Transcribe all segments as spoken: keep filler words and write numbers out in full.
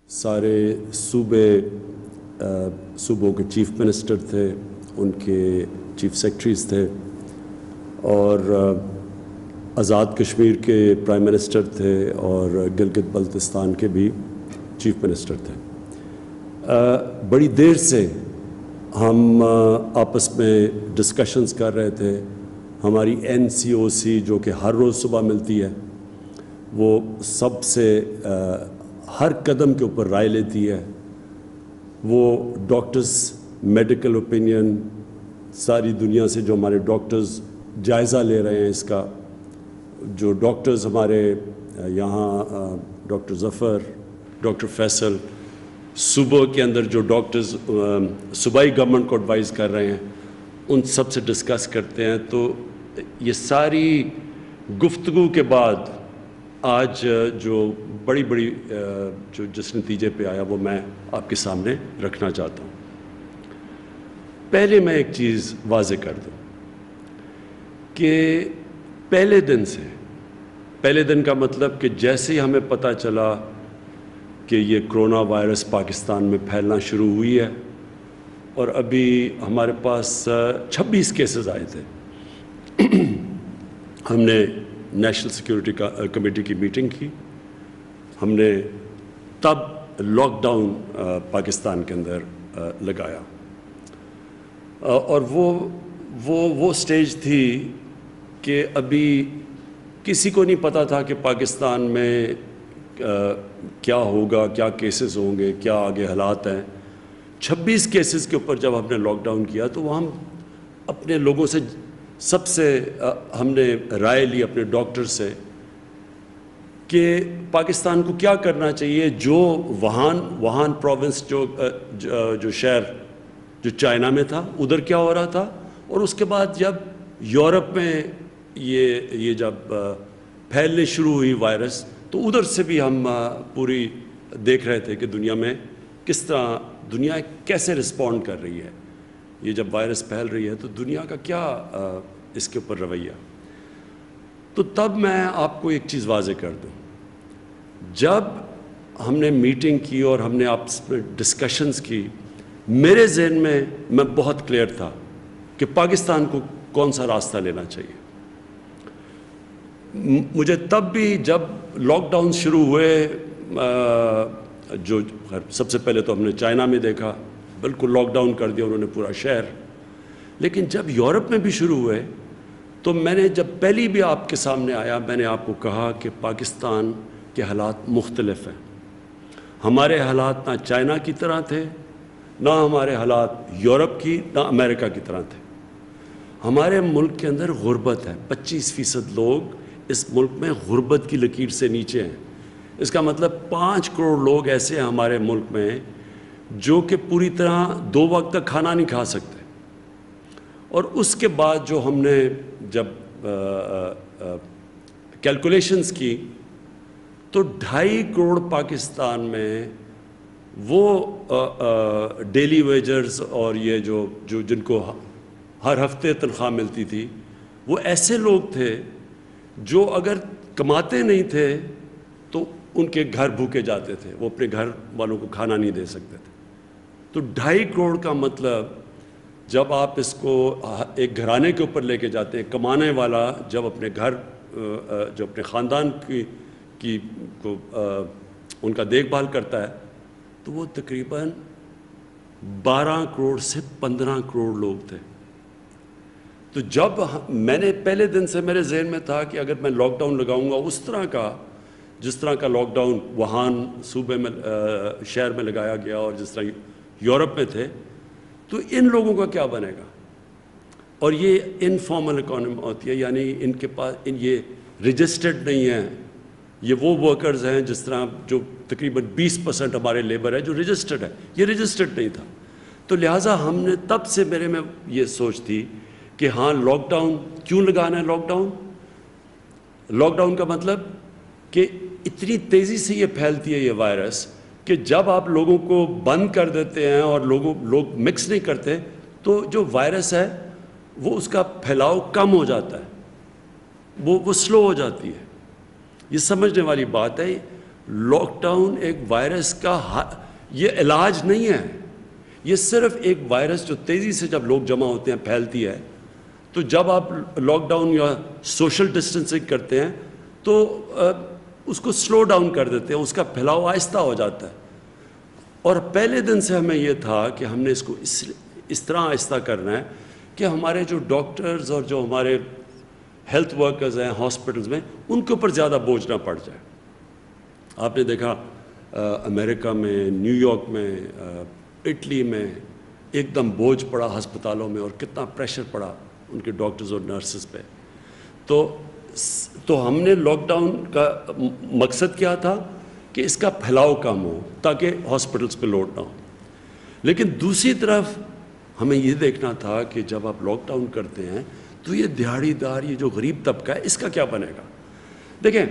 سارے صوبے صوبوں کے چیف منسٹر تھے، ان کے چیف سیکرٹریز تھے، اور آزاد کشمیر کے پرائم منسٹر تھے، اور گلگت بلتستان کے بھی چیف منسٹر تھے۔ بڑی دیر سے ہم آپس میں ڈسکشنز کر رہے تھے۔ ہماری این سی او سی جو کہ ہر روز صبح ملتی ہے، وہ سب سے ہر قدم کے اوپر رائے لیتی ہے۔ وہ ڈاکٹرز میڈیکل اوپینین ساری دنیا سے جو ہمارے ڈاکٹرز جائزہ لے رہے ہیں اس کا، جو ڈاکٹرز ہمارے یہاں ڈاکٹر ظفر، ڈاکٹر فیصل، صوبوں کے اندر جو ڈاکٹرز صوبائی گورنمنٹ کو ایڈوائز کر رہے ہیں، ان سب سے ڈسکس کرتے ہیں۔ تو یہ ساری گفتگو کے بعد آج جو بڑی بڑی جو جس نتیجے پہ آیا وہ میں آپ کے سامنے رکھنا چاہتا ہوں۔ پہلے میں ایک چیز واضح کر دوں کہ پہلے دن سے پہلے دن کا مطلب کہ جیسے ہی ہمیں پتہ چلا کہ یہ کرونا وائرس پاکستان میں پھیلنا شروع ہوئی ہے، اور ابھی ہمارے پاس چھبیس کیسز آئے تھے، ہم نے نیشنل سیکیورٹی کمیٹی کی میٹنگ کی۔ ہم نے تب لاک ڈاؤن پاکستان کے اندر لگایا، اور وہ وہ وہ سٹیج تھی کہ ابھی کسی کو نہیں پتہ تھا کہ پاکستان میں کیا ہوگا، کیا کیسز ہوں گے، کیا آگے حالات ہیں۔ چھبیس کیسز کے اوپر جب ہم نے لاک ڈاؤن کیا تو وہ ہم اپنے لوگوں سے سب سے ہم نے رائے لی اپنے ڈاکٹر سے کہ پاکستان کو کیا کرنا چاہیے۔ جو وہان وہان پروونس جو جو شہر جو چائنا میں تھا، ادھر کیا ہو رہا تھا، اور اس کے بعد جب یورپ میں یہ یہ جب پھیلنے شروع ہوئی وائرس، تو ادھر سے بھی ہم پوری دیکھ رہے تھے کہ دنیا میں کس طرح دنیا کیسے رسپونڈ کر رہی ہے۔ یہ جب وائرس پھیل رہی ہے تو دنیا کا کیا اس کے اوپر رویہ۔ تو تب میں آپ کو ایک چیز واضح کر دوں، جب ہم نے میٹنگ کی اور ہم نے آپس میں ڈسکشنز کی، میرے ذہن میں میں بہت کلیئر تھا کہ پاکستان کو کون سا راستہ لینا چاہیے۔ مجھے تب بھی جب لاک ڈاؤن شروع ہوئے، جو سب سے پہلے تو ہم نے چائنا میں دیکھا، بالکل لاک ڈاؤن کر دیا انہوں نے پورا شہر، لیکن جب یورپ میں بھی شروع ہوئے تو میں نے جب پہلی بھی آپ کے سامنے آیا، میں نے آپ کو کہا کہ پاکستان کے حالات مختلف ہیں۔ ہمارے حالات نہ چائنا کی طرح تھے، نہ ہمارے حالات یورپ کی، نہ امریکہ کی طرح تھے۔ ہمارے ملک کے اندر غربت ہے، پچیس فیصد لوگ اس ملک میں غربت کی لکیر سے نیچے ہیں۔ اس کا مطلب پانچ کروڑ لوگ ایسے ہیں ہمارے ملک میں جو کہ پوری طرح دو وقت تک کھانا نہیں کھا سکتے۔ اور اس کے بعد جو ہم نے جب کیلکولیشنز کی تو ڈھائی کروڑ پاکستان میں وہ ڈیلی ویجرز اور یہ جو جو جن کو ہر ہفتے تنخواہ ملتی تھی، وہ ایسے لوگ تھے جو اگر کماتے نہیں تھے تو ان کے گھر بھوکے جاتے تھے، وہ اپنے گھر والوں کو کھانا نہیں دے سکتے تھے۔ تو ڈھائی کروڑ کا مطلب جب آپ اس کو ایک گھرانے کے اوپر لے کے جاتے ہیں، کمانے والا جب اپنے گھر جو اپنے خاندان کی کی کو ان کا دیکھ بھال کرتا ہے تو وہ تقریباً بارہ کروڑ سے پندرہ کروڑ لوگ تھے۔ تو جب میں نے پہلے دن سے میرے ذہن میں تھا کہ اگر میں لاک ڈاؤن لگاؤں گا اس طرح کا جس طرح کا لاک ڈاؤن وہان صوبے میں شہر میں لگایا گیا اور جس طرح یورپ میں تھے، تو ان لوگوں کا کیا بنے گا۔ اور یہ انفارمل اکانومی ہوتی ہے، یعنی ان کے پاس ان یہ رجسٹرڈ نہیں ہیں، یہ وہ ورکرز ہیں جس طرح جو تقریباً بیس پرسنٹ ہمارے لیبر ہے جو رجسٹرڈ ہے، یہ رجسٹرڈ نہیں تھا۔ تو لہٰذا ہم نے تب سے میرے میں یہ سوچ تھی کہ ہاں لاک ڈاؤن کیوں لگانا ہے۔ لاک ڈاؤن لاک ڈاؤن کا مطلب کہ اتنی تیزی سے یہ پھیلتی ہے یہ وائرس کہ جب آپ لوگوں کو بند کر دیتے ہیں اور لوگوں لوگ مکس نہیں کرتے تو جو وائرس ہے وہ اس کا پھیلاؤ کم ہو جاتا ہے، وہ وہ سلو ہو جاتی ہے۔ یہ سمجھنے والی بات ہے۔ لاک ڈاؤن ایک وائرس کا یہ علاج نہیں ہے، یہ صرف ایک وائرس جو تیزی سے جب لوگ جمع ہوتے ہیں پھیلتی ہے، تو جب آپ لاک ڈاؤن یا سوشل ڈسٹینسنگ کرتے ہیں تو اس کو سلو ڈاؤن کر دیتے ہیں، اس کا پھیلاؤ آہستہ ہو جاتا ہے. اور پہلے دن سے ہمیں یہ تھا کہ ہم نے اس کو اس اس طرح آہستہ کرنا ہے کہ ہمارے جو ڈاکٹرز اور جو ہمارے ہیلتھ ورکرز ہیں ہاسپٹلز میں، ان کے اوپر زیادہ بوجھ نہ پڑ جائے. آپ نے دیکھا امریکہ میں، نیو یارک میں، اٹلی میں ایک دم بوجھ پڑا ہسپتالوں میں، اور کتنا پریشر پڑا ان کے ڈاکٹرز اور نرسز پہ. تو تو ہم نے لاک ڈاؤن کا مقصد کیا تھا کہ اس کا پھیلاؤ کم ہو تاکہ ہاسپٹلز پہ لوڈ نہ ہو. لیکن دوسری طرف ہمیں یہ دیکھنا تھا کہ جب آپ لاک ڈاؤن کرتے ہیں تو یہ دیہڑی دار، یہ جو غریب طبقہ ہے، اس کا کیا بنے گا. دیکھیں،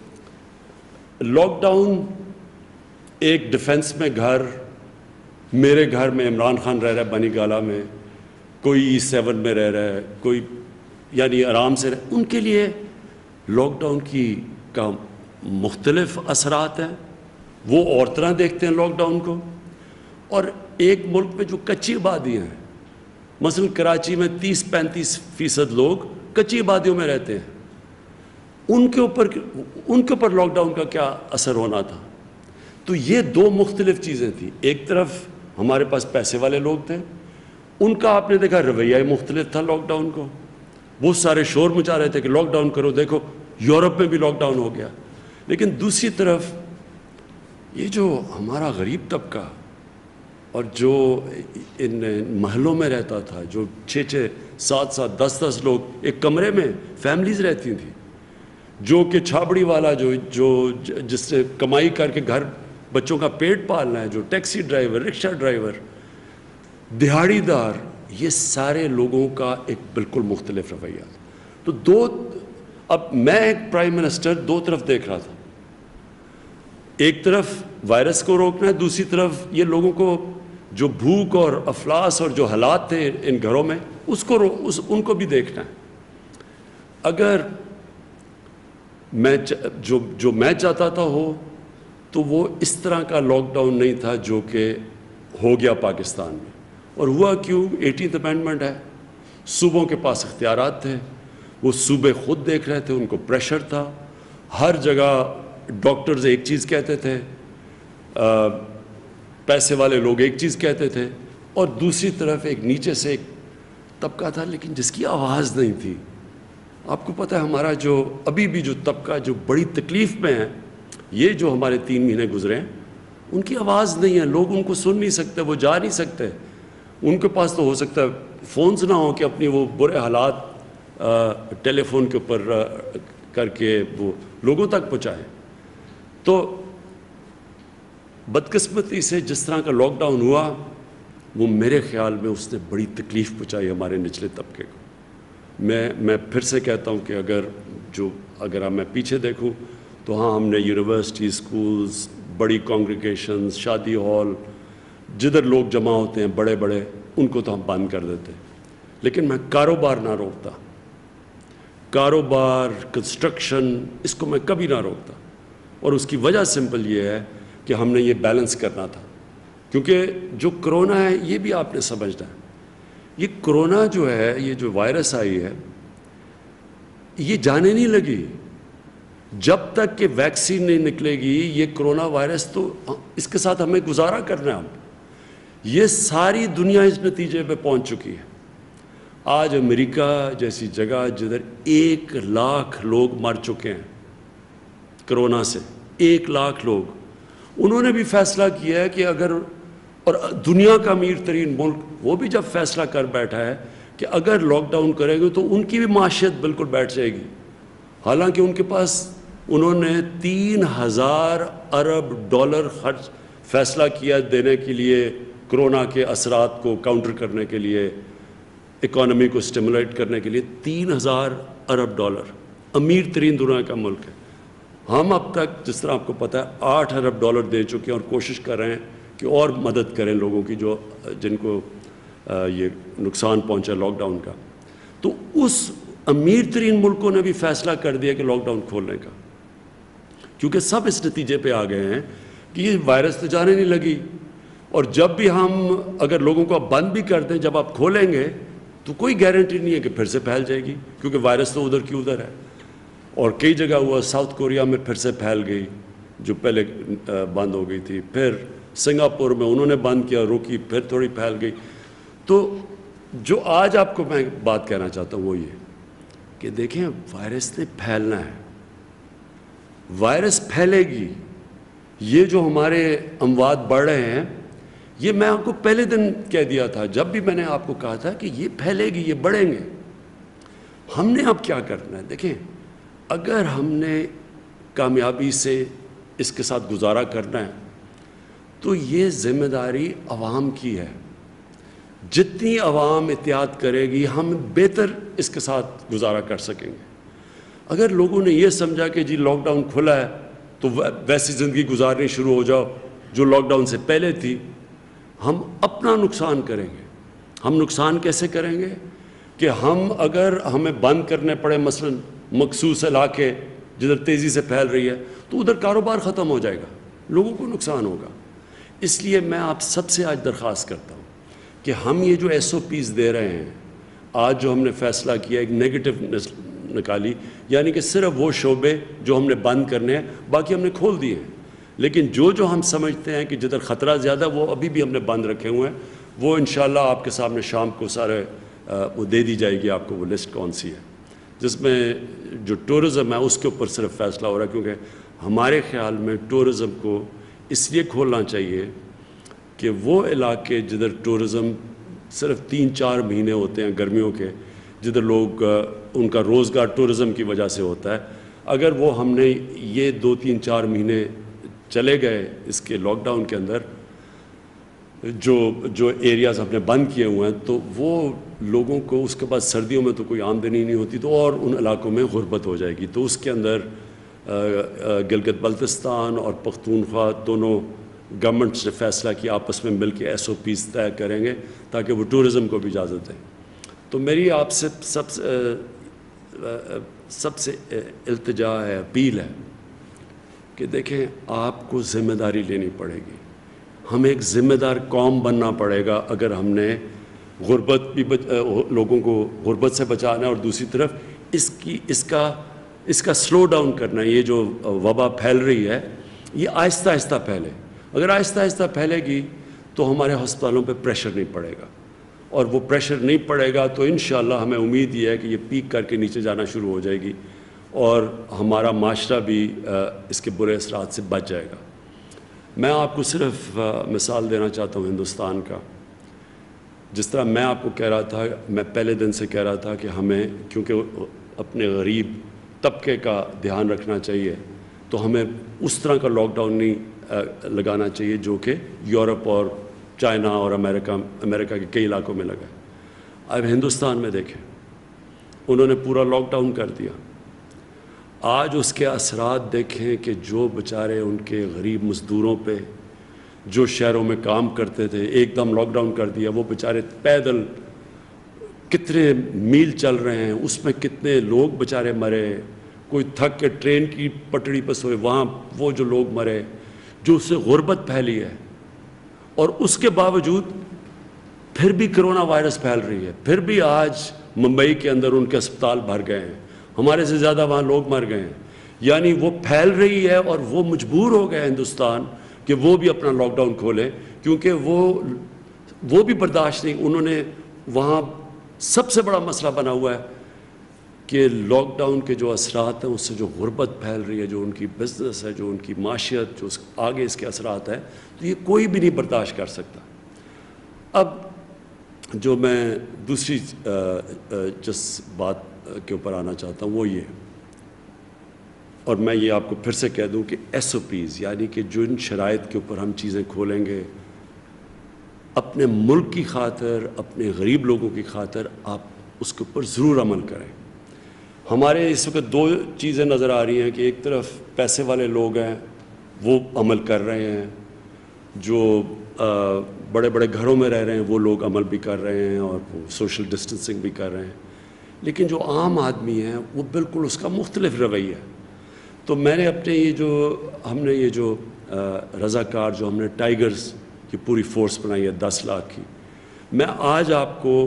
لاک ڈاؤن ایک ڈیفنس میں گھر، میرے گھر میں عمران خان رہ رہا ہے بنی گالہ میں، کوئی ای سیون میں رہ رہا ہے، کوئی یعنی آرام سے رہ، ان کے لیے لاک ڈاؤن کی کا مختلف اثرات ہیں. وہ اور طرح دیکھتے ہیں لاک ڈاؤن کو. اور ایک ملک میں جو کچی آبادیاں ہیں، مثلا کراچی میں تیس پینتیس فیصد لوگ کچی آبادیوں میں رہتے ہیں، ان کے اوپر ان کے اوپر لاک ڈاؤن کا کیا اثر ہونا تھا. تو یہ دو مختلف چیزیں تھیں. ایک طرف ہمارے پاس پیسے والے لوگ تھے، ان کا آپ نے دیکھا رویہ مختلف تھا لاک ڈاؤن کو. وہ سارے شور مچا رہے تھے کہ لاک ڈاؤن کرو، دیکھو یورپ میں بھی لاک ڈاؤن ہو گیا. لیکن دوسری طرف یہ جو ہمارا غریب طبقہ اور جو ان محلوں میں رہتا تھا، جو چھ چھ سات سات دس دس لوگ ایک کمرے میں فیملیز رہتی تھیں، جو کہ چھابڑی والا جو جو جس سے کمائی کر کے گھر بچوں کا پیٹ پالنا ہے، جو ٹیکسی ڈرائیور، رکشہ ڈرائیور، دہاڑی دار، یہ سارے لوگوں کا ایک بالکل مختلف رویہ. تو دو اب میں ایک پرائم منسٹر دو طرف دیکھ رہا تھا. ایک طرف وائرس کو روکنا ہے، دوسری طرف یہ لوگوں کو جو بھوک اور افلاس اور جو حالات تھے ان گھروں میں، اس کو اس ان کو بھی دیکھنا ہے. اگر میں جو جو میں چاہتا تھا ہو تو وہ اس طرح کا لاک ڈاؤن نہیں تھا جو کہ ہو گیا پاکستان میں. اور ہوا کیوں؟ ایٹینتھ امینڈمنٹ ہے، صوبوں کے پاس اختیارات تھے، وہ صوبے خود دیکھ رہے تھے، ان کو پریشر تھا. ہر جگہ ڈاکٹرز ایک چیز کہتے تھے، پیسے والے لوگ ایک چیز کہتے تھے، اور دوسری طرف ایک نیچے سے ایک طبقہ تھا لیکن جس کی آواز نہیں تھی. آپ کو پتہ ہے ہمارا جو ابھی بھی جو طبقہ جو بڑی تکلیف میں ہے، یہ جو ہمارے تین مہینے گزرے ہیں، ان کی آواز نہیں ہے، لوگ ان کو سن نہیں سکتے، وہ جا نہیں سکتے. ان کے پاس تو ہو سکتا ہے فونز نہ ہوں کہ اپنی وہ برے حالات ٹیلی فون کے اوپر کر کے وہ لوگوں تک پہنچائیں. تو بدقسمتی سے جس طرح کا لاک ڈاؤن ہوا، وہ میرے خیال میں اس نے بڑی تکلیف پہنچائی ہمارے نچلے طبقے کو. میں میں پھر سے کہتا ہوں کہ اگر جو اگر میں پیچھے دیکھوں تو ہاں، ہم نے یونیورسٹی، اسکولز، بڑی کانگریگیشنز، شادی ہال، جدھر لوگ جمع ہوتے ہیں بڑے بڑے، ان کو تو ہم بند کر دیتے. لیکن میں کاروبار نہ روکتا، کاروبار، کنسٹرکشن، اس کو میں کبھی نہ روکتا. اور اس کی وجہ سمپل یہ ہے کہ ہم نے یہ بیلنس کرنا تھا. کیونکہ جو کرونا ہے یہ بھی آپ نے سمجھنا ہے. یہ کرونا جو ہے، یہ جو وائرس آئی ہے، یہ جانے نہیں لگی. جب تک کہ ویکسین نہیں نکلے گی یہ کرونا وائرس، تو اس کے ساتھ ہمیں گزارا کرنا ہے. یہ ساری دنیا اس نتیجے پہ پہنچ چکی ہے. آج امریکہ جیسی جگہ جدھر ایک لاکھ لوگ مر چکے ہیں کرونا سے، ایک لاکھ لوگ، انہوں نے بھی فیصلہ کیا ہے کہ اگر، اور دنیا کا امیر ترین ملک وہ بھی جب فیصلہ کر بیٹھا ہے کہ اگر لاک ڈاؤن کرے گے تو ان کی بھی معیشت بالکل بیٹھ جائے گی. حالانکہ ان کے پاس انہوں نے تین ہزار ارب ڈالر خرچ فیصلہ کیا دینے کے لیے، کرونا کے اثرات کو کاؤنٹر کرنے کے لیے، اکانومی کو سٹیمولیٹ کرنے کے لیے. تین ہزار ارب ڈالر، امیر ترین دنیا کا ملک ہے. ہم اب تک جس طرح آپ کو پتہ ہے آٹھ ارب ڈالر دے چکے ہیں اور کوشش کر رہے ہیں کہ اور مدد کریں لوگوں کی جو جن کو یہ نقصان پہنچا لاک ڈاؤن کا. تو اس امیر ترین ملکوں نے بھی فیصلہ کر دیا کہ لاک ڈاؤن کھولنے کا. کیونکہ سب اس نتیجے پہ آ گئے ہیں کہ یہ وائرس تو جانے نہیں لگی، اور جب بھی ہم اگر لوگوں کو بند بھی کر دیں، جب آپ کھولیں گے تو کوئی گارنٹی نہیں ہے کہ پھر سے پھیل جائے گی، کیونکہ وائرس تو ادھر کی ادھر ہے. اور کئی جگہ ہوا، ساؤتھ کوریا میں پھر سے پھیل گئی جو پہلے بند ہو گئی تھی، پھر سنگاپور میں انہوں نے بند کیا، روکی، پھر تھوڑی پھیل گئی. تو جو آج آپ کو میں بات کہنا چاہتا ہوں وہ یہ کہ دیکھیں وائرس نے پھیلنا ہے، وائرس پھیلے گی. یہ جو ہمارے اموات بڑھ رہے ہیں، یہ میں آپ کو پہلے دن کہہ دیا تھا، جب بھی میں نے آپ کو کہا تھا کہ یہ پھیلے گی، یہ بڑھیں گے. ہم نے اب کیا کرنا ہے؟ دیکھیں اگر ہم نے کامیابی سے اس کے ساتھ گزارا کرنا ہے تو یہ ذمہ داری عوام کی ہے. جتنی عوام احتیاط کرے گی ہم بہتر اس کے ساتھ گزارا کر سکیں گے. اگر لوگوں نے یہ سمجھا کہ جی لاک ڈاؤن کھلا ہے تو ویسی زندگی گزارنی شروع ہو جاؤ جو لاک ڈاؤن سے پہلے تھی، ہم اپنا نقصان کریں گے. ہم نقصان کیسے کریں گے کہ ہم اگر ہمیں بند کرنے پڑے مثلا مخصوص علاقے جدھر تیزی سے پھیل رہی ہے تو ادھر کاروبار ختم ہو جائے گا، لوگوں کو نقصان ہوگا. اس لیے میں آپ سب سے آج درخواست کرتا ہوں کہ ہم یہ جو ایس او پیز دے رہے ہیں، آج جو ہم نے فیصلہ کیا ایک نیگیٹو نکالی، یعنی کہ صرف وہ شعبے جو ہم نے بند کرنے ہیں باقی ہم نے کھول دیے ہیں، لیکن جو جو ہم سمجھتے ہیں کہ جدھر خطرہ زیادہ وہ ابھی بھی ہم نے بند رکھے ہوئے ہیں، وہ انشاءاللہ آپ کے سامنے شام کو سارے وہ دے دی جائے گی آپ کو وہ لسٹ کون سی ہے، جس میں جو ٹورزم ہے اس کے اوپر صرف فیصلہ ہو رہا ہے. کیونکہ ہمارے خیال میں ٹورزم کو اس لیے کھولنا چاہیے کہ وہ علاقے جدھر ٹورزم صرف تین چار مہینے ہوتے ہیں گرمیوں کے، جدھر لوگ ان کا روزگار ٹورزم کی وجہ سے ہوتا ہے، اگر وہ ہم نے یہ دو تین چار مہینے چلے گئے اس کے لاک ڈاؤن کے اندر جو جو ایریاز ہم نے بند کیے ہوئے ہیں، تو وہ لوگوں کو اس کے بعد سردیوں میں تو کوئی آمدنی نہیں ہوتی تو اور ان علاقوں میں غربت ہو جائے گی. تو اس کے اندر گلگت بلتستان اور پختونخوا دونوں گورنمنٹس نے فیصلہ کیا آپس میں مل کے ایس او پیز طے کریں گے تاکہ وہ ٹورزم کو بھی اجازت دیں. تو میری آپ سے سب سب سے التجا ہے، اپیل ہے کہ دیکھیں آپ کو ذمہ داری لینی پڑے گی. ہمیں ایک ذمہ دار قوم بننا پڑے گا اگر ہم نے غربت بھی بچ لوگوں کو غربت سے بچانا ہے، اور دوسری طرف اس کی اس کا اس کا سلو ڈاؤن کرنا ہے. یہ جو وبا پھیل رہی ہے یہ آہستہ آہستہ پھیلے. اگر آہستہ آہستہ پھیلے گی تو ہمارے ہسپتالوں پہ پریشر نہیں پڑے گا، اور وہ پریشر نہیں پڑے گا تو انشاءاللہ ہمیں امید یہ ہے کہ یہ پیک کر کے نیچے جانا شروع ہو جائے گی اور ہمارا معاشرہ بھی اس کے برے اثرات سے بچ جائے گا. میں آپ کو صرف مثال دینا چاہتا ہوں ہندوستان کا. جس طرح میں آپ کو کہہ رہا تھا، میں پہلے دن سے کہہ رہا تھا کہ ہمیں کیونکہ اپنے غریب طبقے کا دھیان رکھنا چاہیے تو ہمیں اس طرح کا لاک ڈاؤن نہیں لگانا چاہیے جو کہ یورپ اور چائنا اور امریکہ امریکہ کے کئی علاقوں میں لگا ہے. اب ہندوستان میں دیکھیں، انہوں نے پورا لاک ڈاؤن کر دیا. آج اس کے اثرات دیکھیں کہ جو بیچارے ان کے غریب مزدوروں پہ جو شہروں میں کام کرتے تھے، ایک دم لاک ڈاؤن کر دیا. وہ بیچارے پیدل کتنے میل چل رہے ہیں، اس میں کتنے لوگ بیچارے مرے. کوئی تھک کے ٹرین کی پٹڑی پر سوئے، وہاں وہ جو لوگ مرے، جو اس سے غربت پھیلی ہے. اور اس کے باوجود پھر بھی کرونا وائرس پھیل رہی ہے. پھر بھی آج ممبئی کے اندر ان کے اسپتال بھر گئے ہیں، ہمارے سے زیادہ وہاں لوگ مر گئے ہیں. یعنی وہ پھیل رہی ہے اور وہ مجبور ہو گئے ہندوستان کہ وہ بھی اپنا لاک ڈاؤن کھولیں، کیونکہ وہ وہ بھی برداشت نہیں. انہوں نے وہاں سب سے بڑا مسئلہ بنا ہوا ہے کہ لاک ڈاؤن کے جو اثرات ہیں اس سے جو غربت پھیل رہی ہے، جو ان کی بزنس ہے، جو ان کی معاشیت، جو آگے اس کے اثرات ہیں، تو یہ کوئی بھی نہیں برداشت کر سکتا. اب جو میں دوسری جس بات کے اوپر آنا چاہتا ہوں وہ یہ، اور میں یہ آپ کو پھر سے کہہ دوں کہ ایس او پیز یعنی کہ جو ان شرائط کے اوپر ہم چیزیں کھولیں گے، اپنے ملک کی خاطر، اپنے غریب لوگوں کی خاطر آپ اس کے اوپر ضرور عمل کریں. ہمارے اس وقت دو چیزیں نظر آ رہی ہیں کہ ایک طرف پیسے والے لوگ ہیں وہ عمل کر رہے ہیں، جو بڑے بڑے گھروں میں رہ رہے ہیں وہ لوگ عمل بھی کر رہے ہیں اور وہ سوشل ڈسٹنسنگ بھی کر رہے ہیں. لیکن جو عام آدمی ہیں وہ بالکل اس کا مختلف رویہ ہے. تو میں نے اپنے یہ جو ہم نے یہ جو رضاکار جو ہم نے ٹائیگرز کی پوری فورس بنائی ہے دس لاکھ کی، میں آج آپ کو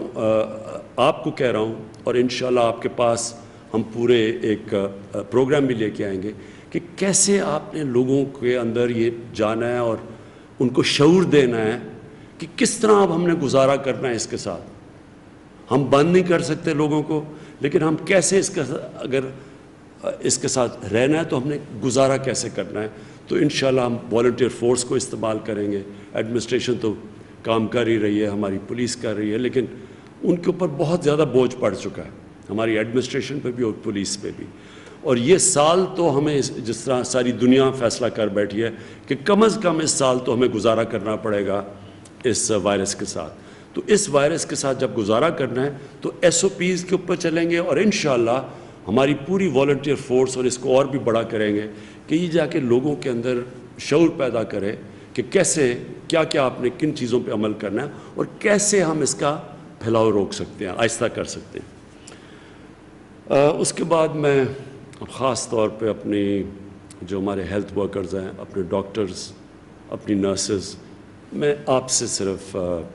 آپ کو کہہ رہا ہوں، اور انشاءاللہ آپ کے پاس ہم پورے ایک پروگرام بھی لے کے آئیں گے کہ کیسے آپ نے لوگوں کے اندر یہ جانا ہے اور ان کو شعور دینا ہے کہ کس طرح اب ہم نے گزارا کرنا ہے اس کے ساتھ۔ ہم بند نہیں کر سکتے لوگوں کو، لیکن ہم کیسے اس کا اگر اس کے ساتھ رہنا ہے تو ہم نے گزارا کیسے کرنا ہے۔ تو انشاءاللہ ہم والنٹیئر فورس کو استعمال کریں گے۔ ایڈمنسٹریشن تو کام کر ہی رہی ہے، ہماری پولیس کر رہی ہے، لیکن ان کے اوپر بہت زیادہ بوجھ پڑ چکا ہے، ہماری ایڈمنسٹریشن پہ بھی اور پولیس پہ بھی۔ اور یہ سال تو ہمیں جس طرح ساری دنیا فیصلہ کر بیٹھی ہے کہ کم از کم اس سال تو ہمیں گزارا کرنا پڑے گا اس وائرس کے ساتھ۔ تو اس وائرس کے ساتھ جب گزارا کرنا ہے تو ایس او پیز کے اوپر چلیں گے، اور انشاءاللہ ہماری پوری والنٹیئر فورس، اور اس کو اور بھی بڑا کریں گے کہ یہ جا کے لوگوں کے اندر شعور پیدا کرے کہ کیسے کیا کیا آپ نے کن چیزوں پہ عمل کرنا ہے اور کیسے ہم اس کا پھیلاؤ روک سکتے ہیں، آہستہ کر سکتے ہیں۔ اس کے بعد میں خاص طور پہ اپنی جو ہمارے ہیلتھ ورکرز ہیں، اپنے ڈاکٹرز، اپنی نرسز، میں آپ سے صرف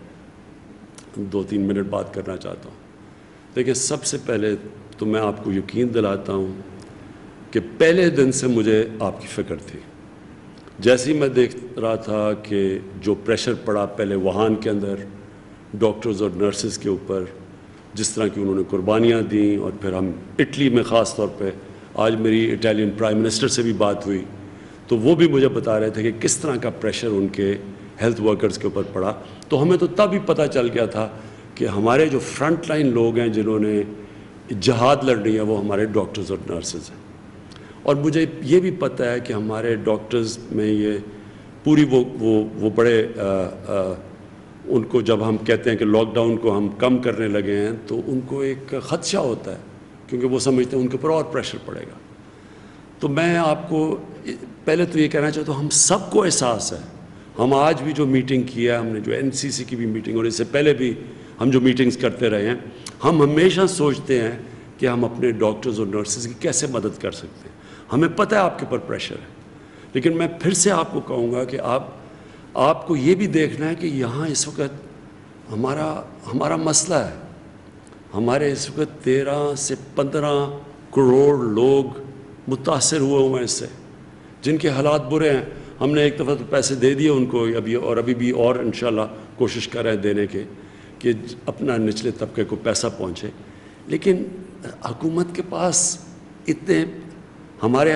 دو تین منٹ بات کرنا چاہتا ہوں۔ دیکھیں، سب سے پہلے تو میں آپ کو یقین دلاتا ہوں کہ پہلے دن سے مجھے آپ کی فکر تھی۔ جیسے ہی میں دیکھ رہا تھا کہ جو پریشر پڑا پہلے ووہان کے اندر ڈاکٹرز اور نرسز کے اوپر، جس طرح کی انہوں نے قربانیاں دیں، اور پھر ہم اٹلی میں خاص طور پہ آج میری اٹالین پرائم منسٹر سے بھی بات ہوئی تو وہ بھی مجھے بتا رہے تھے کہ کس طرح کا پریشر ان کے ہیلتھ ورکرز کے اوپر پڑا۔ تو ہمیں تو تب ہی پتہ چل گیا تھا کہ ہمارے جو فرنٹ لائن لوگ ہیں جنہوں نے جہاد لڑنی ہے وہ ہمارے ڈاکٹرز اور نرسز ہیں۔ اور مجھے یہ بھی پتہ ہے کہ ہمارے ڈاکٹرز میں یہ پوری وہ وہ وہ بڑے آ, آ, ان کو جب ہم کہتے ہیں کہ لاک ڈاؤن کو ہم کم کرنے لگے ہیں تو ان کو ایک خدشہ ہوتا ہے، کیونکہ وہ سمجھتے ہیں ان کے اوپر اور پریشر پڑے گا۔ تو میں آپ کو پہلے تو یہ کہنا چاہتا ہوں، ہم سب کو احساس ہے۔ ہم آج بھی جو میٹنگ کی ہے، ہم نے جو این سی سی کی بھی میٹنگ، اور اس سے پہلے بھی ہم جو میٹنگز کرتے رہے ہیں، ہم ہمیشہ سوچتے ہیں کہ ہم اپنے ڈاکٹرز اور نرسز کی کیسے مدد کر سکتے ہیں۔ ہمیں پتہ ہے آپ کے اوپر پریشر ہے، لیکن میں پھر سے آپ کو کہوں گا کہ آپ آپ کو یہ بھی دیکھنا ہے کہ یہاں اس وقت ہمارا ہمارا مسئلہ ہے۔ ہمارے اس وقت تیرہ سے پندرہ کروڑ لوگ متاثر ہوئے ہوئے ہیں اس سے، جن کے حالات برے ہیں۔ ہم نے ایک دفعہ تو پیسے دے دیے ان کو ابھی، اور ابھی بھی اور انشاءاللہ کوشش کر رہے ہیں دینے کے کہ اپنا نچلے طبقے کو پیسہ پہنچے، لیکن حکومت کے پاس اتنے ہمارے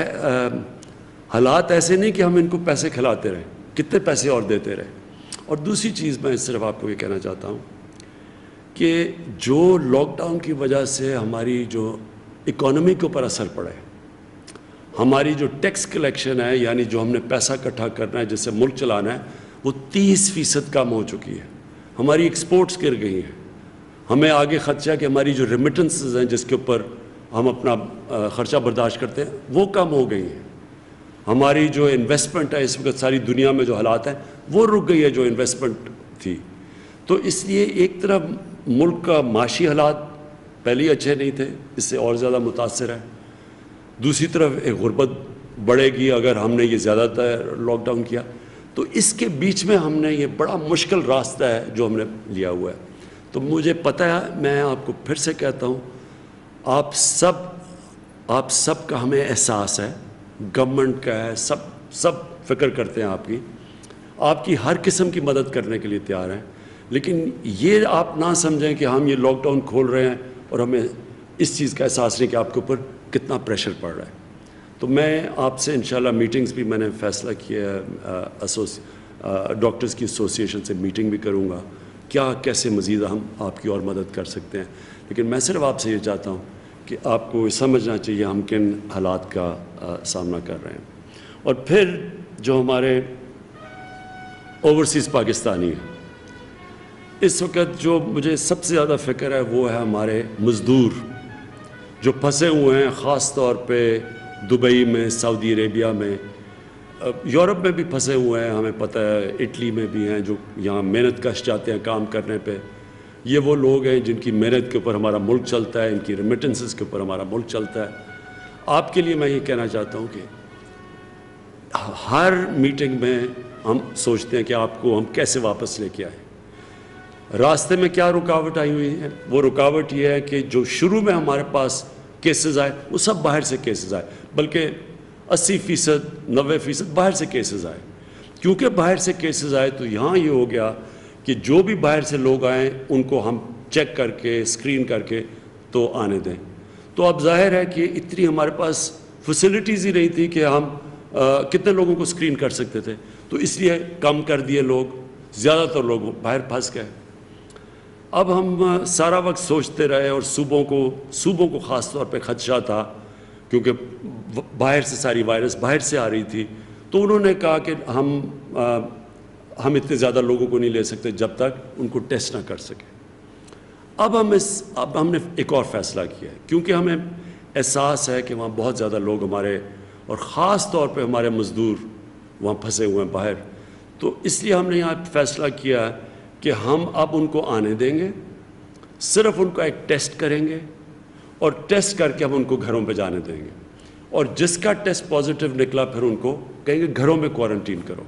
حالات ایسے نہیں کہ ہم ان کو پیسے کھلاتے رہیں، کتنے پیسے اور دیتے رہیں۔ اور دوسری چیز میں صرف آپ کو یہ کہنا چاہتا ہوں کہ جو لاک ڈاؤن کی وجہ سے ہماری جو اکانومی کے اوپر اثر پڑا ہے، ہماری جو ٹیکس کلیکشن ہے، یعنی جو ہم نے پیسہ اکٹھا کرنا ہے جس سے ملک چلانا ہے، وہ تیس فیصد کم ہو چکی ہے۔ ہماری ایکسپورٹس گر گئی ہیں۔ ہمیں آگے خدشہ کہ ہماری جو ریمیٹنسز ہیں جس کے اوپر ہم اپنا خرچہ برداشت کرتے ہیں وہ کم ہو گئی ہیں۔ ہماری جو انویسٹمنٹ ہے اس وقت ساری دنیا میں جو حالات ہیں وہ رک گئی ہے جو انویسٹمنٹ تھی۔ تو اس لیے ایک طرف ملک کا معاشی حالات پہلے ہی اچھے نہیں تھے، اس سے اور زیادہ متاثر ہے۔ دوسری طرف ایک غربت بڑھے گی اگر ہم نے یہ زیادہ تر لاک ڈاؤن کیا۔ تو اس کے بیچ میں ہم نے یہ بڑا مشکل راستہ ہے جو ہم نے لیا ہوا ہے۔ تو مجھے پتہ ہے، میں آپ کو پھر سے کہتا ہوں، آپ سب آپ سب کا ہمیں احساس ہے، گورنمنٹ کا ہے، سب سب فکر کرتے ہیں آپ کی، آپ کی ہر قسم کی مدد کرنے کے لیے تیار ہیں۔ لیکن یہ آپ نہ سمجھیں کہ ہم یہ لاک ڈاؤن کھول رہے ہیں اور ہمیں اس چیز کا احساس نہیں کہ آپ کے اوپر کتنا پریشر پڑ رہا ہے۔ تو میں آپ سے انشاءاللہ میٹنگز بھی میں نے فیصلہ کیا ہے، ڈاکٹرز کی ایسوسیشن سے میٹنگ بھی کروں گا، کیا کیسے مزید ہم آپ کی اور مدد کر سکتے ہیں۔ لیکن میں صرف آپ سے یہ چاہتا ہوں کہ آپ کو سمجھنا چاہیے ہم کن حالات کا سامنا کر رہے ہیں۔ اور پھر جو ہمارے اوورسیز پاکستانی ہیں، اس وقت جو مجھے سب سے زیادہ فکر ہے وہ ہے ہمارے مزدور جو پھنسے ہوئے ہیں، خاص طور پہ دبئی میں، سعودی عربیہ میں، یورپ میں بھی پھنسے ہوئے ہیں، ہمیں پتہ ہے اٹلی میں بھی ہیں جو یہاں محنت کش جاتے ہیں کام کرنے پہ۔ یہ وہ لوگ ہیں جن کی محنت کے اوپر ہمارا ملک چلتا ہے، ان کی ریمیٹنسز کے اوپر ہمارا ملک چلتا ہے۔ آپ کے لیے میں یہ کہنا چاہتا ہوں کہ ہر میٹنگ میں ہم سوچتے ہیں کہ آپ کو ہم کیسے واپس لے کے آئیں. راستے میں کیا رکاوٹ آئی ہوئی ہے؟ وہ رکاوٹ یہ ہے کہ جو شروع میں ہمارے پاس کیسز آئے وہ سب باہر سے کیسز آئے، بلکہ اسی فیصد نوے فیصد باہر سے کیسز آئے. کیونکہ باہر سے کیسز آئے تو یہاں یہ ہو گیا کہ جو بھی باہر سے لوگ آئیں ان کو ہم چیک کر کے اسکرین کر کے تو آنے دیں. تو اب ظاہر ہے کہ اتنی ہمارے پاس فیسلٹیز ہی نہیں تھی کہ ہم کتنے لوگوں کو اسکرین کر سکتے تھے، تو اس لیے کم کر دیے لوگ، زیادہ تر لوگ باہر پھنس گئے. اب ہم سارا وقت سوچتے رہے اور صوبوں کو صوبوں کو خاص طور پہ خدشہ تھا کیونکہ باہر سے ساری وائرس باہر سے آ رہی تھی. تو انہوں نے کہا کہ ہم ہم اتنے زیادہ لوگوں کو نہیں لے سکتے جب تک ان کو ٹیسٹ نہ کر سکیں. اب ہم اس اب ہم نے ایک اور فیصلہ کیا ہے کیونکہ ہمیں احساس ہے کہ وہاں بہت زیادہ لوگ ہمارے اور خاص طور پہ ہمارے مزدور وہاں پھنسے ہوئے ہیں باہر. تو اس لیے ہم نے یہاں فیصلہ کیا ہے کہ ہم اب ان کو آنے دیں گے، صرف ان کا ایک ٹیسٹ کریں گے اور ٹیسٹ کر کے ہم ان کو گھروں پہ جانے دیں گے، اور جس کا ٹیسٹ پازیٹیو نکلا پھر ان کو کہیں گے گھروں میں کوارنٹین کرو.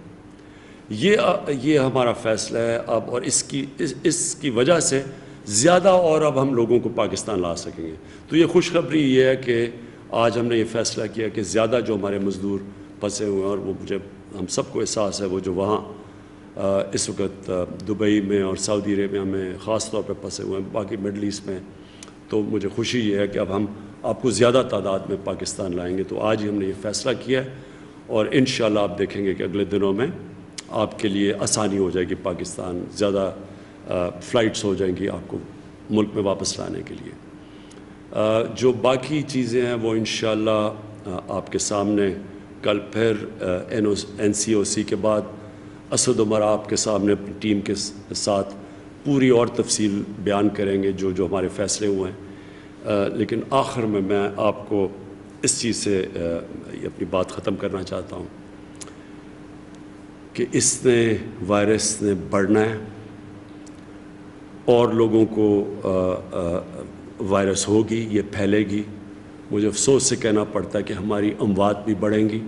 یہ یہ ہمارا فیصلہ ہے اب، اور اس کی اس, اس کی وجہ سے زیادہ اور اب ہم لوگوں کو پاکستان لا سکیں گے. تو یہ خوشخبری یہ ہے کہ آج ہم نے یہ فیصلہ کیا کہ زیادہ جو ہمارے مزدور پھنسے ہوئے ہیں، اور وہ مجھے ہم سب کو احساس ہے وہ جو وہاں اس وقت دبئی میں اور سعودی عربیہ میں خاص طور پہ پھنسے ہوئے ہیں، باقی مڈل ایسٹ میں، تو مجھے خوشی یہ ہے کہ اب ہم آپ کو زیادہ تعداد میں پاکستان لائیں گے. تو آج ہی ہم نے یہ فیصلہ کیا ہے اور انشاءاللہ آپ دیکھیں گے کہ اگلے دنوں میں آپ کے لیے آسانی ہو جائے گی، پاکستان زیادہ فلائٹس ہو جائیں گی آپ کو ملک میں واپس لانے کے لیے. جو باقی چیزیں ہیں وہ انشاءاللہ آپ کے سامنے کل پھر این سی او سی کے بعد اسد عمر آپ کے سامنے اپنی ٹیم کے ساتھ پوری اور تفصیل بیان کریں گے جو جو ہمارے فیصلے ہوئے ہیں. لیکن آخر میں میں آپ کو اس چیز سے اپنی بات ختم کرنا چاہتا ہوں کہ اس نے وائرس نے بڑھنا ہے اور لوگوں کو وائرس ہوگی، یہ پھیلے گی. مجھے افسوس سے کہنا پڑتا ہے کہ ہماری اموات بھی بڑھیں گی.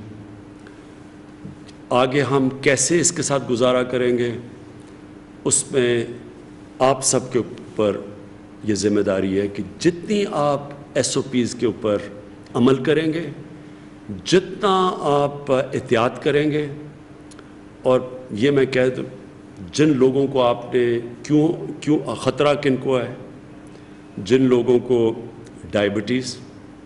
آگے ہم کیسے اس کے ساتھ گزارا کریں گے اس میں آپ سب کے اوپر یہ ذمہ داری ہے کہ جتنی آپ ایس او پیز کے اوپر عمل کریں گے، جتنا آپ احتیاط کریں گے، اور یہ میں کہہ دوں جن لوگوں کو آپ نے کیوں کیوں خطرہ کن کو ہے، جن لوگوں کو ڈائبٹیز،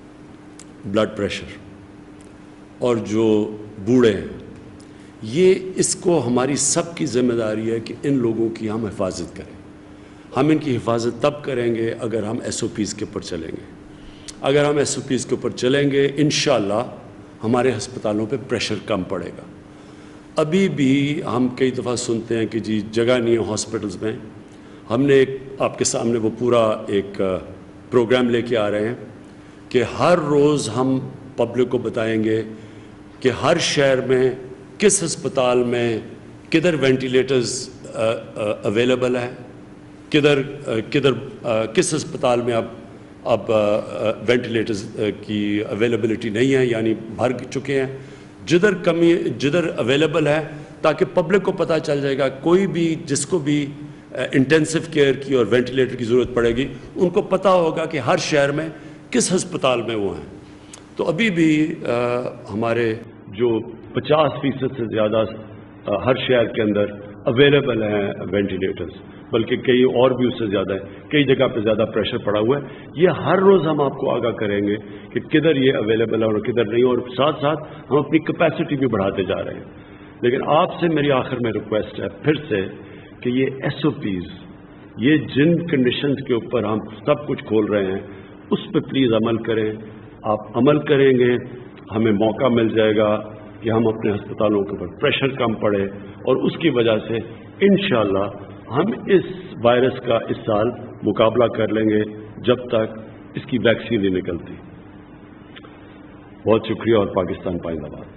بلڈ پریشر اور جو بوڑھے ہیں، یہ اس کو ہماری سب کی ذمہ داری ہے کہ ان لوگوں کی ہم حفاظت کریں. ہم ان کی حفاظت تب کریں گے اگر ہم ایس او پیز کے اوپر چلیں گے. اگر ہم ایس او پیز کے اوپر چلیں گے انشاءاللہ ہمارے ہسپتالوں پہ پریشر کم پڑے گا. ابھی بھی ہم کئی دفعہ سنتے ہیں کہ جی جگہ نہیں ہے ہاسپٹلز میں. ہم نے ایک آپ کے سامنے وہ پورا ایک پروگرام لے کے آ رہے ہیں کہ ہر روز ہم پبلک کو بتائیں گے کہ ہر شہر میں کس ہسپتال میں کدھر وینٹیلیٹرز اویلیبل ہے، کدھر کدھر کس ہسپتال میں اب اب وینٹیلیٹرز کی اویلیبلٹی نہیں ہے، یعنی بھر چکے ہیں. جدھر کمی جدھر اویلیبل ہے تاکہ پبلک کو پتہ چل جائے گا، کوئی بھی جس کو بھی انٹینسو کیئر کی اور وینٹیلیٹر کی ضرورت پڑے گی ان کو پتہ ہوگا کہ ہر شہر میں کس ہسپتال میں وہ ہیں. تو ابھی بھی ہمارے جو پچاس فیصد سے زیادہ ہر شہر کے اندر اویلیبل ہیں وینٹیلیٹرز، بلکہ کئی اور بھی اس سے زیادہ ہیں، کئی جگہ پہ زیادہ پریشر پڑا ہوا ہے. یہ ہر روز ہم آپ کو آگاہ کریں گے کہ کدھر یہ اویلیبل ہے اور کدھر نہیں، اور ساتھ ساتھ ہم اپنی کیپیسٹی بھی بڑھاتے جا رہے ہیں. لیکن آپ سے میری آخر میں ریکویسٹ ہے پھر سے کہ یہ ایس او پیز، یہ جن کنڈیشنز کے اوپر ہم سب کچھ کھول رہے ہیں اس پہ پلیز عمل کریں. آپ عمل کریں گے ہمیں موقع مل جائے گا کہ ہم اپنے ہسپتالوں کے اوپر پریشر کم پڑے، اور اس کی وجہ سے انشاءاللہ ہم اس وائرس کا اس سال مقابلہ کر لیں گے جب تک اس کی ویکسین نہیں نکلتی. بہت شکریہ اور پاکستان پائندہ باد.